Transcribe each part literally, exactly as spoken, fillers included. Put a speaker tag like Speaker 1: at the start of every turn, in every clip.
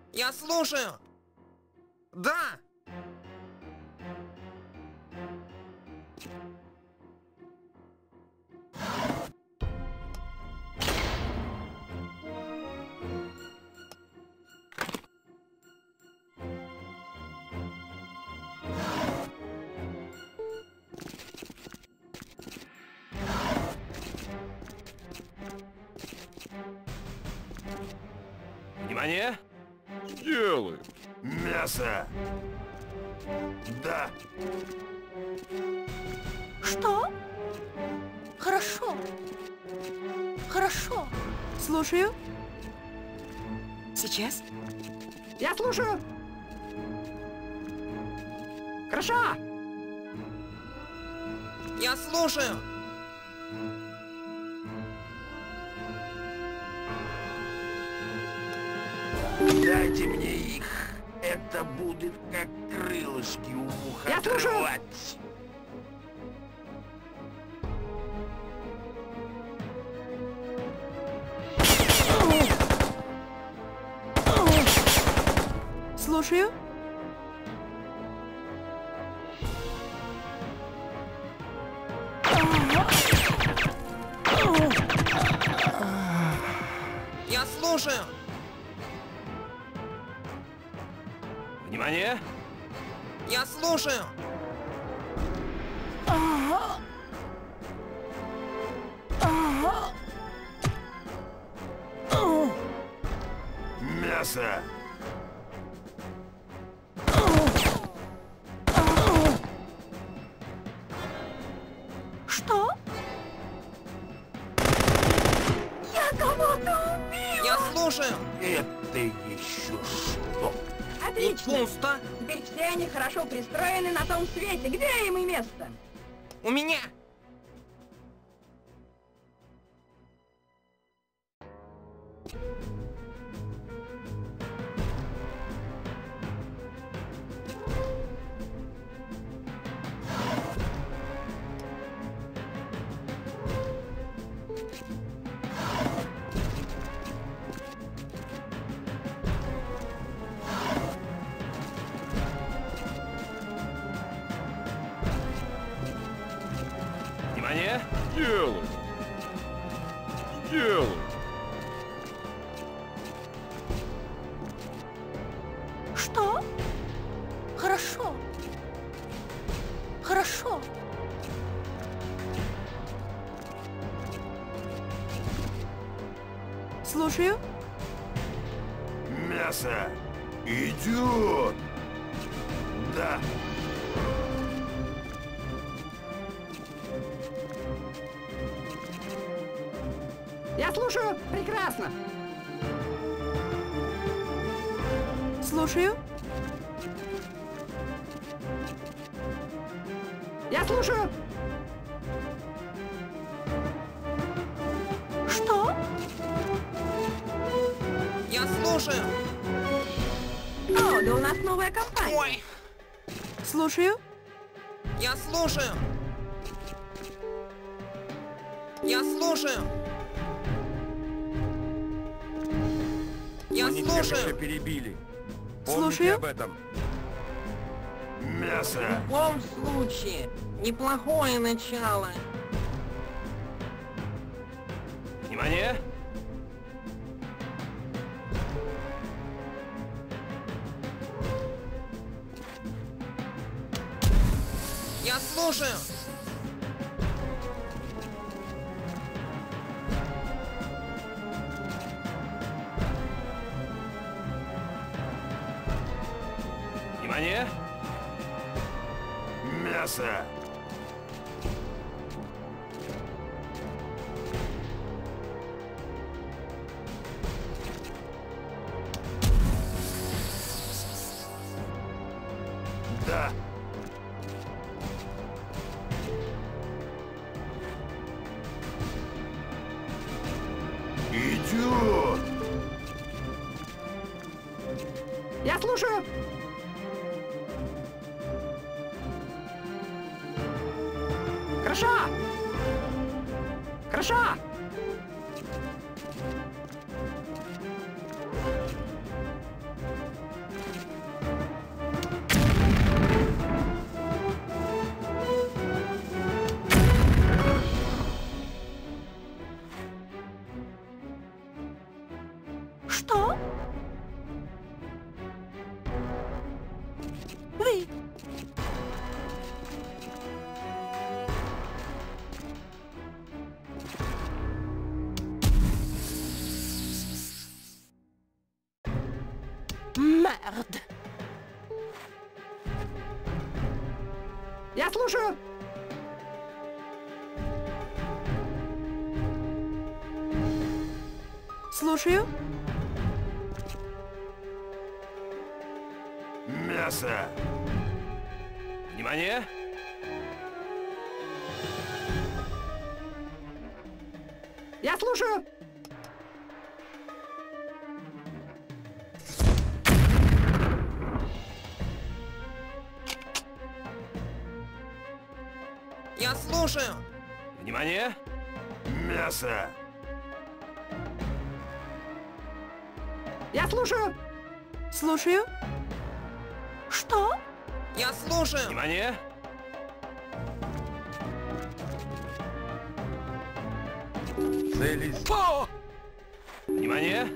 Speaker 1: Я слушаю. Да.
Speaker 2: Внимание!
Speaker 3: Сделай. Мясо. Да.
Speaker 4: Что? Хорошо. Хорошо. Слушаю. Сейчас.
Speaker 5: Я слушаю. Хорошо.
Speaker 1: Я слушаю.
Speaker 3: Дайте мне их. Это будет как крылышки у мух
Speaker 5: Я слушаю.
Speaker 3: отрывать.
Speaker 4: Слушаю.
Speaker 1: Я слушаю.
Speaker 2: Внимание!
Speaker 1: Я слушаю.
Speaker 3: Мясо.
Speaker 4: Что? Я кого-то убил!
Speaker 1: Я слушаю.
Speaker 3: Это еще что?
Speaker 1: Тут
Speaker 5: Отлично.
Speaker 1: пусто.
Speaker 5: Теперь все они хорошо пристроены на том свете. Где им и место?
Speaker 1: У меня.
Speaker 2: Внимание!
Speaker 3: Сделай. Сделай.
Speaker 4: Что? Хорошо. Хорошо. Слушаю.
Speaker 3: Мясо. Идет. Да.
Speaker 5: Я слушаю. Прекрасно.
Speaker 4: Слушаю.
Speaker 5: Я слушаю.
Speaker 4: Что?
Speaker 1: Я слушаю.
Speaker 5: О, да у нас новая компания.
Speaker 1: Ой.
Speaker 4: Слушаю.
Speaker 1: Я слушаю. Я слушаю. Я
Speaker 3: Мы не тех
Speaker 1: слушаю.
Speaker 3: уже перебили. Помните
Speaker 4: Слушаю.
Speaker 3: об этом. Мясо.
Speaker 1: В любом случае, неплохое начало.
Speaker 2: Внимание!
Speaker 1: Я слушаю.
Speaker 2: Внимание!
Speaker 3: Мясо. Да. Идет.
Speaker 5: Я слушаю. Хорошо. Хорошо.
Speaker 4: Вы. Мерд.
Speaker 5: Я слушаю.
Speaker 4: Слушаю.
Speaker 3: Мясо!
Speaker 2: Внимание!
Speaker 5: Я слушаю.
Speaker 1: Я слушаю.
Speaker 2: Внимание!
Speaker 3: Мясо!
Speaker 5: Я слушаю.
Speaker 4: Слушаю. Что?
Speaker 1: Я слушаю.
Speaker 2: Внимание!
Speaker 3: Целись!
Speaker 2: Внимание!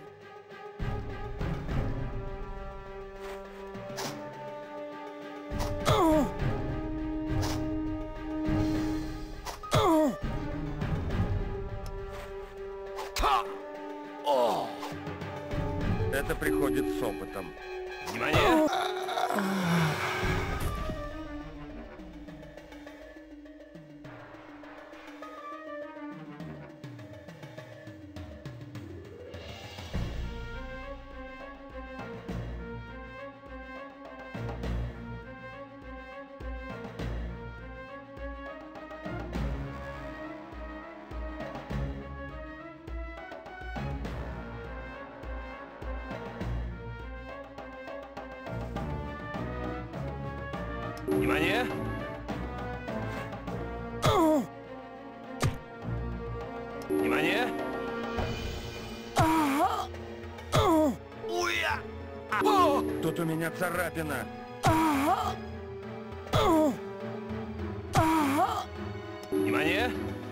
Speaker 3: Это приходит с опытом.
Speaker 2: Внимание! Внимание! Внимание!
Speaker 3: Тут у меня царапина.
Speaker 2: Внимание!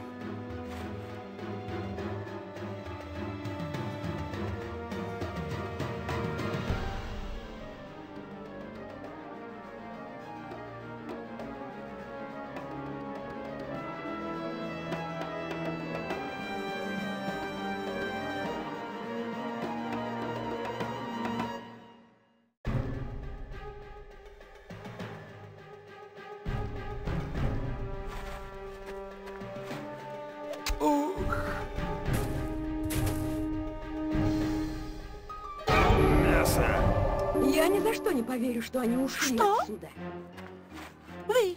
Speaker 5: Я ни за что не поверю, что они ушли
Speaker 4: Что?
Speaker 5: отсюда.
Speaker 4: Вы.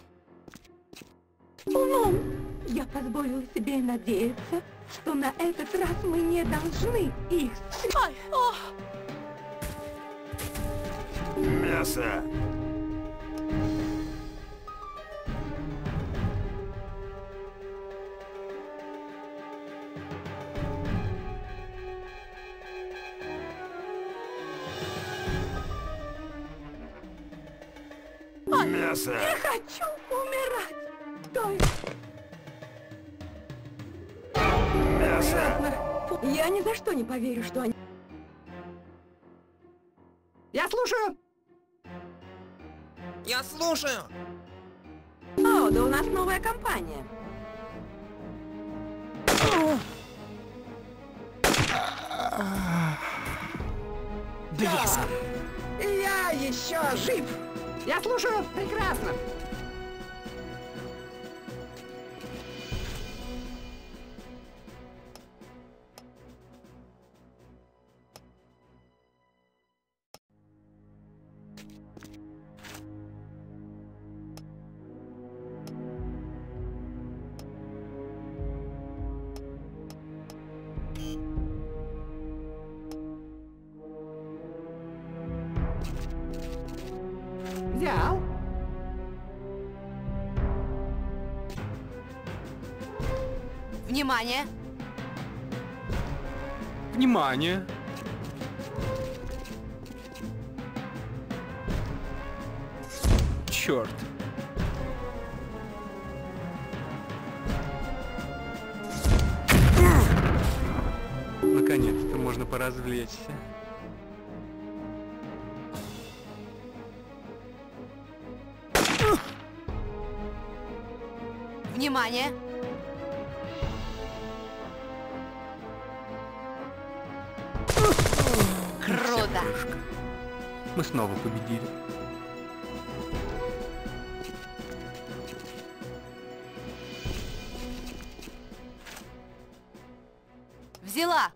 Speaker 5: Умом я позволила себе надеяться, что на этот раз мы не должны их встретить.
Speaker 4: Ай, о,
Speaker 3: Мясо! Мясо!
Speaker 5: Я хочу умирать. Стой.
Speaker 3: Мясо!
Speaker 5: Я ни за что не поверю, что они... Я слушаю.
Speaker 1: Я слушаю.
Speaker 5: О, да у нас новая компания.
Speaker 1: Блеск. Я еще жив.
Speaker 5: Я слушаю. Прекрасно. Взял.
Speaker 4: внимание.
Speaker 6: Внимание! Черт! Наконец-то можно поразвлечься.
Speaker 4: Внимание! Круто!
Speaker 6: Мы снова победили.
Speaker 4: Взяла!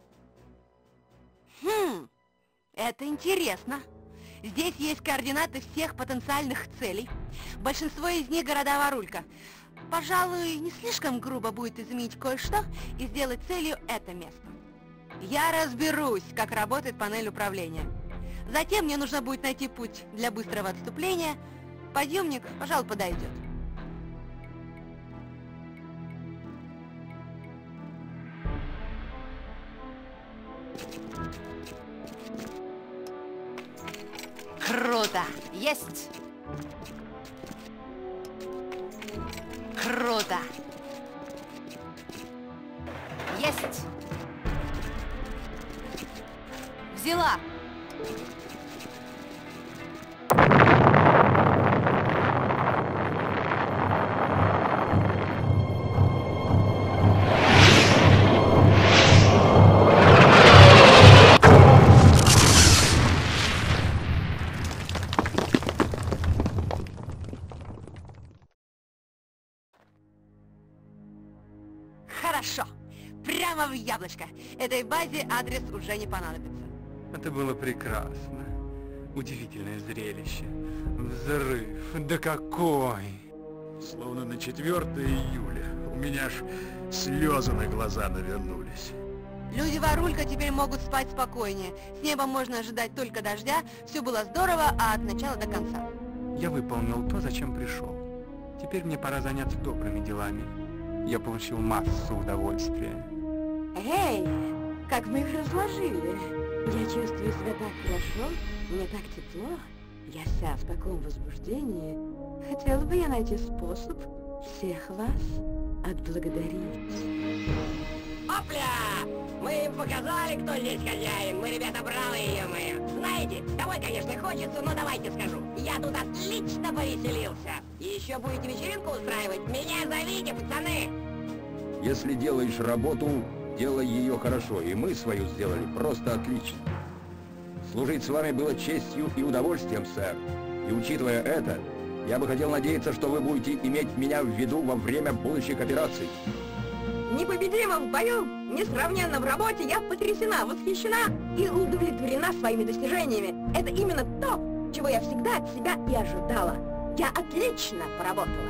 Speaker 4: Хм, это интересно. Здесь есть координаты всех потенциальных целей. Большинство из них города Варулька. Пожалуй, не слишком грубо будет изменить кое-что и сделать целью это место. Я разберусь, как работает панель управления. Затем мне нужно будет найти путь для быстрого отступления. Подъемник, пожалуй, подойдет. Круто! Есть! Круто! Есть! Взяла! Хорошо. Прямо в яблочко. Этой базе адрес уже не понадобится.
Speaker 6: Это было прекрасно. Удивительное зрелище. Взрыв. Да какой!
Speaker 3: Словно на четвёртое июля. У меня аж слезы на глаза навернулись.
Speaker 4: Люди Варулька теперь могут спать спокойнее. С неба можно ожидать только дождя. Все было здорово, а от начала до конца.
Speaker 6: Я выполнил то, зачем пришел. Теперь мне пора заняться добрыми делами. Я получил массу удовольствия.
Speaker 5: Эй, как мы их разложили. Я чувствую себя так хорошо, мне так тепло. Я вся в таком возбуждении. Хотела бы я найти способ всех вас отблагодарить.
Speaker 1: Опля! Мы им показали, кто здесь хозяин. Мы, ребята, бравые, мы. Знаете, домой, конечно, хочется, но давайте скажу. Я тут отлично повеселился. И еще будете вечеринку устраивать? Меня зовите, пацаны!
Speaker 7: Если делаешь работу, делай ее хорошо, и мы свою сделали просто отлично. Служить с вами было честью и удовольствием, сэр. И учитывая это, я бы хотел надеяться, что вы будете иметь меня в виду во время будущих операций.
Speaker 5: Непобедима в бою, несравненно в работе, я потрясена, восхищена и удовлетворена своими достижениями. Это именно то, чего я всегда от себя и ожидала. Я отлично поработала.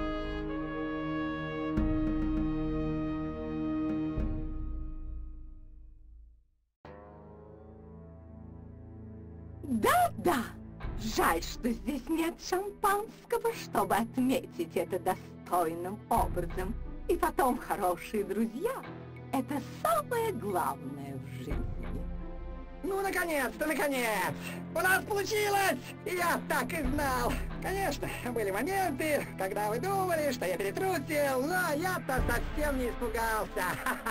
Speaker 5: Да-да, жаль, что здесь нет шампанского, чтобы отметить это достойным образом. И потом, хорошие друзья, это самое главное в жизни.
Speaker 1: Ну, наконец-то, наконец! У нас получилось! Я так и знал! Конечно, были моменты, когда вы думали, что я перетрусил, но я-то совсем не испугался!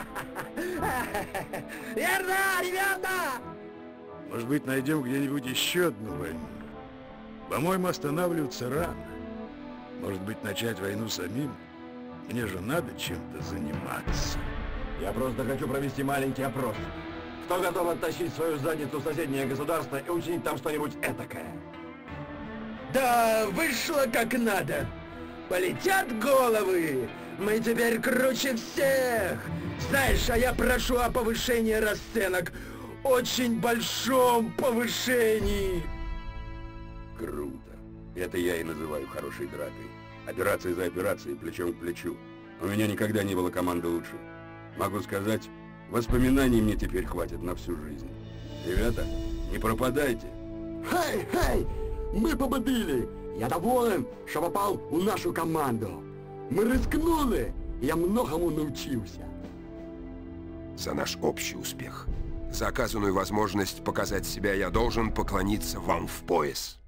Speaker 1: Верно, ребята!
Speaker 3: Может быть, найдем где-нибудь еще одну войну? По-моему, останавливаться рано. Может быть, начать войну самим? Мне же надо чем-то заниматься.
Speaker 7: Я просто хочу провести маленький опрос. Кто готов оттащить свою задницу в соседнее государство и учинить там что-нибудь этакое?
Speaker 1: Да вышло как надо! Полетят головы! Мы теперь круче всех! Знаешь, а я прошу о повышении расценок! Очень большом повышении!
Speaker 7: Круто. Это я и называю хорошей дракой. Операция за операцией, плечом к плечу. У меня никогда не было команды лучше. Могу сказать, воспоминаний мне теперь хватит на всю жизнь. Ребята, не пропадайте.
Speaker 8: Хей, хей! Мы победили! Я доволен, что попал в нашу команду. Мы рискнули, и я многому научился.
Speaker 9: За наш общий успех. За оказанную возможность показать себя я должен поклониться вам в пояс.